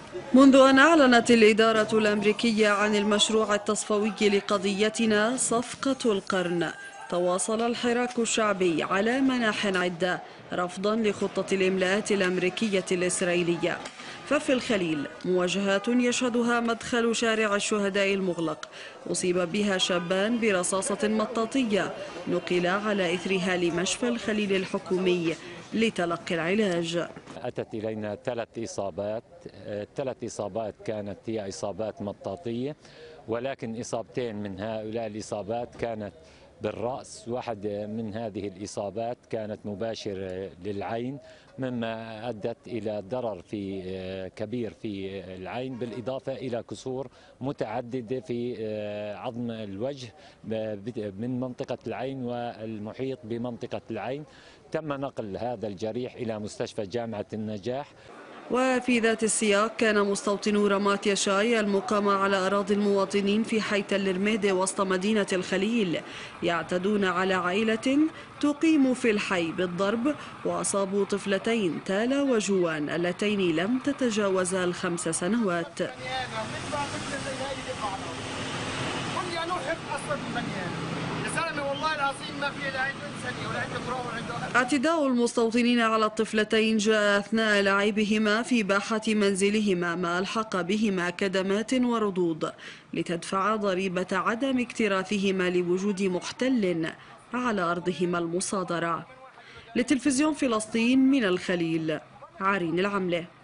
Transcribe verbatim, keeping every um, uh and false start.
منذ أن أعلنت الإدارة الأمريكية عن المشروع التصفوي لقضيتنا صفقة القرن، تواصل الحراك الشعبي على مناح عدة رفضا لخطة الإملاءات الأمريكية الإسرائيلية. ففي الخليل مواجهات يشهدها مدخل شارع الشهداء المغلق أصيب بها شابان برصاصة مطاطية، نقل على إثرها لمشفى الخليل الحكومي لتلقي العلاج. أتت إلينا ثلاث إصابات، ثلاث إصابات كانت هي إصابات مطاطية، ولكن إصابتين من هؤلاء الإصابات كانت بالرأس. واحد من هذه الإصابات كانت مباشرة للعين، مما أدت إلى ضرر في كبير في العين، بالإضافة إلى كسور متعددة في عظم الوجه من منطقة العين والمحيط بمنطقة العين. تم نقل هذا الجريح إلى مستشفى جامعة النجاح. وفي ذات السياق كان مستوطنو رمات يشاي المقامة على أراضي المواطنين في حي تل رميدة وسط مدينة الخليل يعتدون على عائلة تقيم في الحي بالضرب، وأصابوا طفلتين تالا وجوان اللتين لم تتجاوزا الخمس سنوات. اعتداء المستوطنين على الطفلتين جاء أثناء لعبهما في باحة منزلهما، ما ألحق بهما كدمات وردود لتدفع ضريبة عدم اكتراثهما لوجود محتل على أرضهما المصادرة. لتلفزيون فلسطين من الخليل، عرين العملة.